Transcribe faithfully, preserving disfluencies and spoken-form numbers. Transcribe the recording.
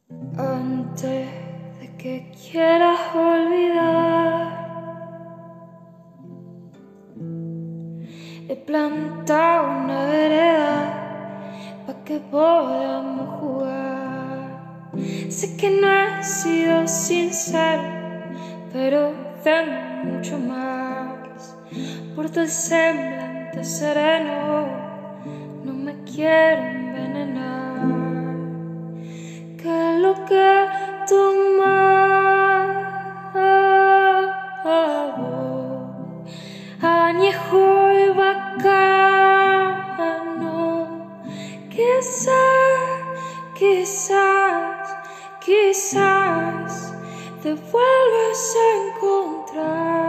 Antes de que quieras olvidar, he plantado una vereda pa' que podamos jugar. Sé que no he sido sincero, pero tengo mucho más. Por tu semblante sereno no me quiero envenenar. Que lo que tomamos añejo y bacano, quizás, quizás, quizás te vuelvas a encontrar.